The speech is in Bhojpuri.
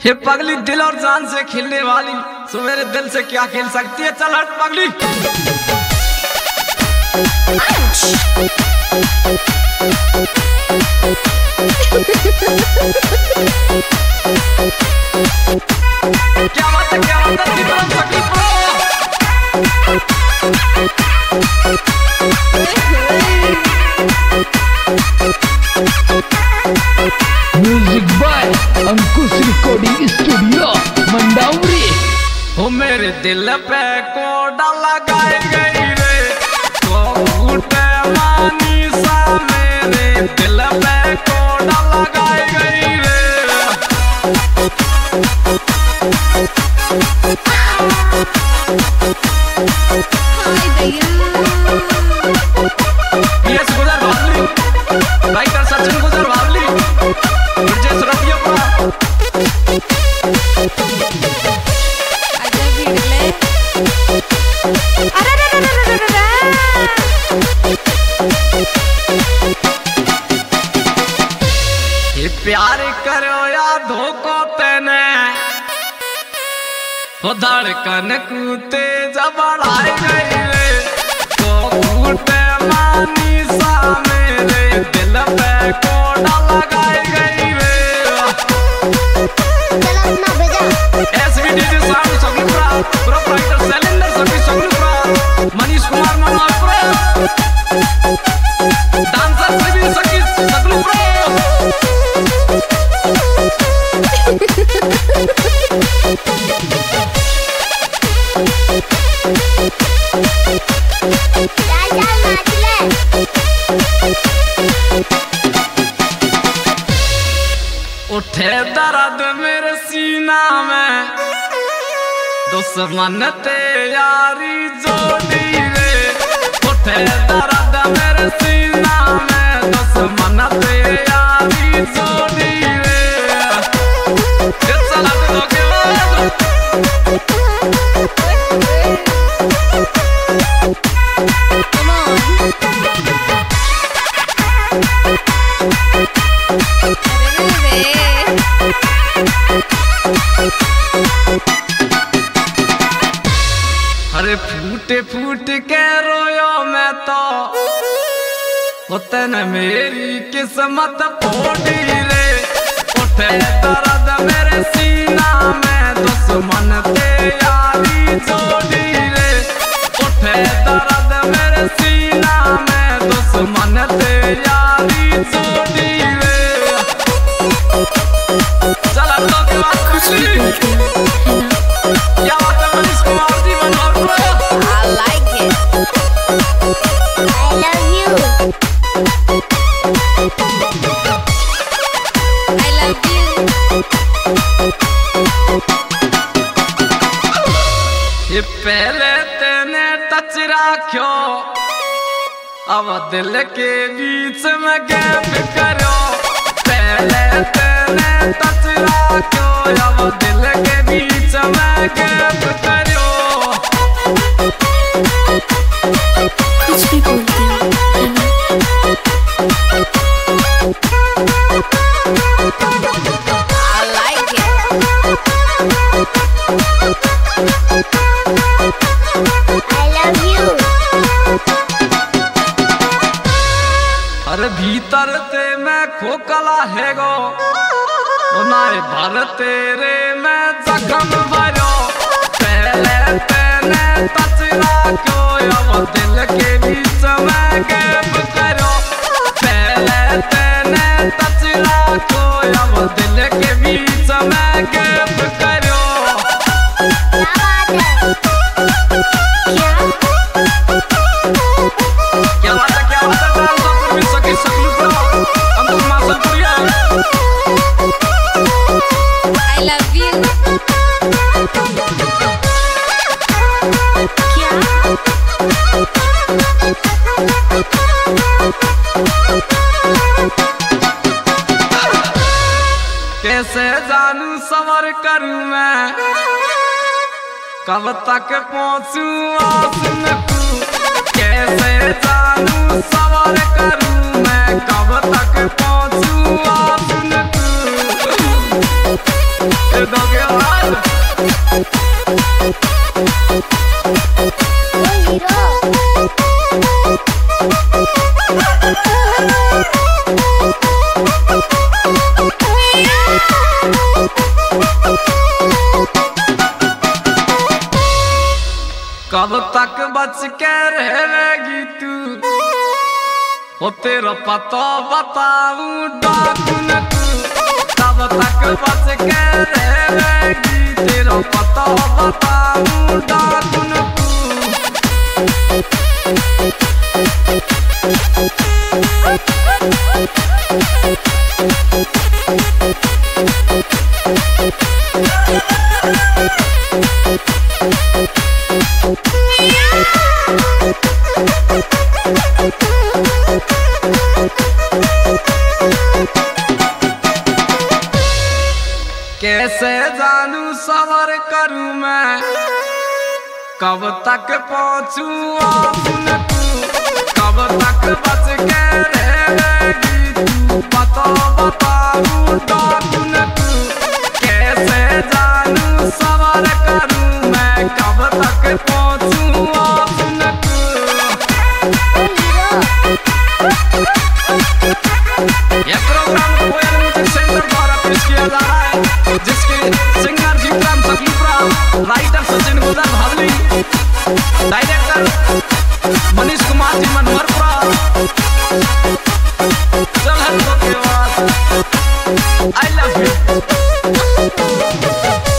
हे पगली दिल और जान से खेलने वाली, सो मेरे दिल से क्या खेल सकती है? चल हट पगली। क्या बात है, क्या बात है, तरफ पगली प्रो। Music by Ankush recording studio Mandauri. हो मेरे दिल पे कोड़ा लगाई गई रे, तो घूटे मानी सा मेरे दिल पे कोड़ा लगाई गई रे। यस गुजर भावली, राइटर सचिन गुजर भावली, विजय सुरतिया पूरा। प्यार करो या धोखो तेने, हो धड़कन कूते जब बढ़ाई गई रे, तो घूटे मानी सा मेरे दिल पे कोड़ा लगाई गई रे। SVDJ sound Saglupura, proprietor Shailendra सभी सगलुपुरा, मनीष कुमार मनोहरपुरा, डांसर प्रवीण सखी सगलुपुरा। उठे दर्द मेरे सीना में, दुश्मन ते यारी जोड़ी रे। उठे दर्द मेरे सीना में, दुश्मन ते यारी जोड़ी रे। चला तो के बाद अरे फूटे फूट के रोयो मैं तो, होते न मेरी किस्मत फोड़ी रे। उठे दर्द मेरे सीना में, दुश्मन ते यारी जोड़ी रे। उठे दर्द मेरे सीना में, दुश्मन ते यारी जोड़ी रे। चला तो के बाद क्या बात है Manish Kumar ji Manoharpura. I like it. I love you. I love you. ये पहले तेने टच राख्यो, अब दिल के बीच में गैप करो। पहले तेने टच राख्यो, अब दिल के बीच में गैप करो। कुछ भी बोलती हूँ। I like it. I love you. अरे भीतर ते मैं खोखला है गो, नाय भर तेरे मैं जख्म भरो। पहले तेने टच राख्यो, अब दिल के बीच में गैप करो। पहले तेने टच राख्यो, अब दिल के बीच में गैप करो। क्या बात है, क्या बात है, dancer Praveen Sakhi सगलुपुरा, Ankush मासलपुरिया। I love you. क्या? कैसे जानू सवर करूं मैं, कब तक पहुंचूं आस में तू। कैसे जानू सवर करूं मैं, कब तक पहुंचूं आस में तू। ये दो के बाद कब तक बच के रहेगी तू हो तेरा पता बताऊं डाकून तू कब तक बच के रहेगी तेरा पता बताऊं डाकून तू कैसे जानू सवर करूं मैं कब तक पहुंचूं आसुन तू कब तक बच के रहेगी तू पता बताऊं डाकून तू कैसे जानू सवर करूं मैं कब तक पहुंचूं आसुन तू ये प्रोग्राम कोयल म्यूजिक सेंटर द्वारा पेश किया जा रहा है जिसके singer Jeetram Sakalipura, writer Sachin Gujar Bhawali, director Manish Kumar ji Manoharpura. चल हर के बाद आई लव यू।